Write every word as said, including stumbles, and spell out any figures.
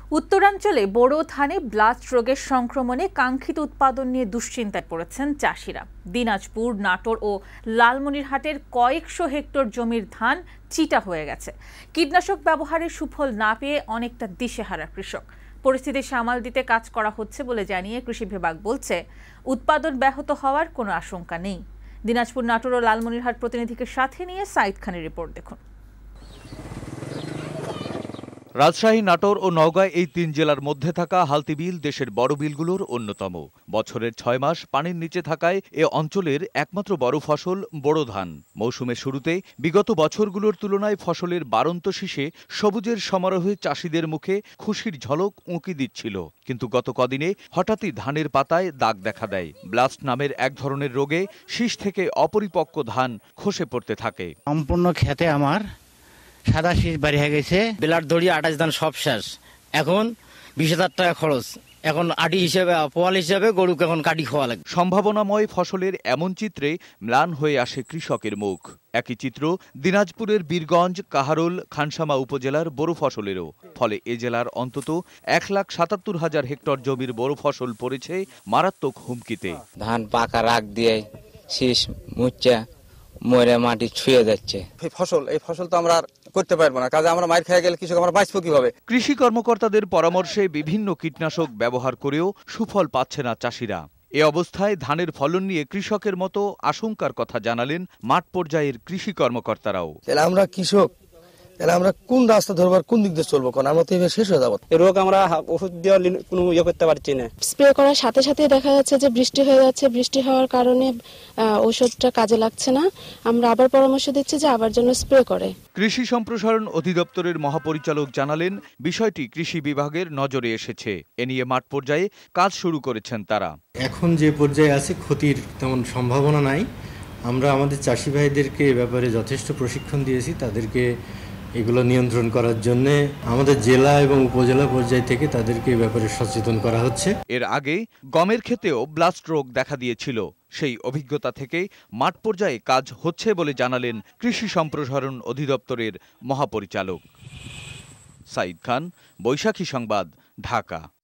উত্তরাঞ্চলে বোরো ধানে ব্লাস্ট রোগের সংক্রমণে কাঙ্ক্ষিত উৎপাদন নিয়ে দুশ্চিন্তায় পড়েছেন চাষিরা। দিনাজপুর, নাটোর ও লালমনিরহাটের কয়েকশো হেক্টর জমির ধান চিটা হয়ে গেছে। কীটনাশক ব্যবহারের সুফল না পেয়ে অনেকটা দিশেহারা কৃষক। পরিস্থিতি সামাল দিতে কাজ করা হচ্ছে বলে জানিয়ে কৃষি বিভাগ বলছে, উৎপাদন ব্যাহত হওয়ার কোনো আশঙ্কা নেই। দিনাজপুর, নাটোর ও লালমনিরহাট প্রতিনিধিকে সাথে নিয়ে সাইদ খানের রিপোর্ট দেখুন। রাজশাহী, নাটোর ও নওগাঁ এই তিন জেলার মধ্যে থাকা হালতি বিল দেশের বড় বিলগুলোর অন্যতম। বছরের ছয় মাস পানির নিচে থাকায় এ অঞ্চলের একমাত্র বড় ফসল বোরো ধান। মৌসুমের শুরুতে বিগত বছরগুলোর তুলনায় ফসলের বাড়ন্ত শীষে সবুজের সমারোহে চাষিদের মুখে খুশির ঝলক উঁকি দিচ্ছিল। কিন্তু গত কদিনে হঠাৎই ধানের পাতায় দাগ দেখা দেয়। ব্লাস্ট নামের এক ধরনের রোগে শীষ থেকে অপরিপক্ক ধান খসে পড়তে থাকে। সম্পূর্ণ খেতে আমার সাদা শীষ বাড়ি হয়ে গেছে। বেলার দড়ি আঠাশ ধান সব শেষ। এখন বিশ হাজার টাকা খরচ। এখন আটি হিসেবে পোয়াল হিসেবে গরুকে এখন কাটি খাওয়া লাগে। সম্ভাবনাময় ফসলের এমন চিত্রে ম্লান হয়ে আসে কৃষকের মুখ। একই চিত্র দিনাজপুরের বীরগঞ্জ, কাহারোল, খানসামা উপজেলার বোরো ফসলেরও। ফলে এ জেলার অন্তত এক লাখ সাতাত্তর হাজার হেক্টর জমির বোরো ফসল পড়েছে মারাত্মক হুমকিতে। ধান পাকা রাগ দিয়ে শীষ মুচ্চা মরে মাটি ছুঁয়ে যাচ্ছে। এই ফসল এই ফসল তো আমরা করতে পারবো না, কাজে আমরা মার খেয়ে গেলে কৃষক আমরা বাঁচবো কিভাবে? কৃষি কর্মকর্তাদের পরামর্শে বিভিন্ন কীটনাশক ব্যবহার করেও সুফল পাচ্ছে না চাষিরা। এ অবস্থায় ধানের ফলন নিয়ে কৃষকের মতো আশঙ্কার কথা জানালেন মাঠ পর্যায়ের কৃষি কর্মকর্তারাও। তাহলে আমরা কৃষক, তাহলে আমরা কোন রাস্তা ধরবার, কোন দিক দিয়ে চলবো? কারণ আমরা তো এবার শেষ হয়ে যাবো। এই রোগ আমরা ওষুধ দিয়ে কোনো ইয়ে করতে পারছি না। স্প্রে করার সাথে সাথে দেখা যাচ্ছে যে বৃষ্টি হয়ে যাচ্ছে। বৃষ্টি হওয়ার কারণে ওষুধটা কাজে লাগছে না। আমরা আবার পরামর্শ দিচ্ছি যে আবার জন্য স্প্রে করে। কৃষি সম্প্রসারণ অধিদপ্তরের মহাপরিচালক জানালেন, বিষয়টি কৃষি বিভাগের নজরে এসেছে। এ নিয়ে মাঠ পর্যায়ে কাজ শুরু করেছেন তারা। এখন যে পর্যায়ে আছে ক্ষতির তেমন সম্ভাবনা নাই। আমরা আমাদের চাষি ভাইদেরকে এ ব্যাপারে যথেষ্ট প্রশিক্ষণ দিয়েছি। তাদেরকে এগুলো নিয়ন্ত্রণ করার জন্য আমাদের জেলা এবং উপজেলা পর্যায় থেকে তাদেরকে এ ব্যাপারে সচেতন করা হচ্ছে। এর আগে গমের ক্ষেতেও ব্লাস্ট রোগ দেখা দিয়েছিল। সেই অভিজ্ঞতা থেকে মাঠ পর্যায়ে কাজ হচ্ছে বলে জানালেন কৃষি সম্প্রসারণ অধিদপ্তরের মহাপরিচালক। সাইদ খান, বৈশাখী সংবাদ, ঢাকা।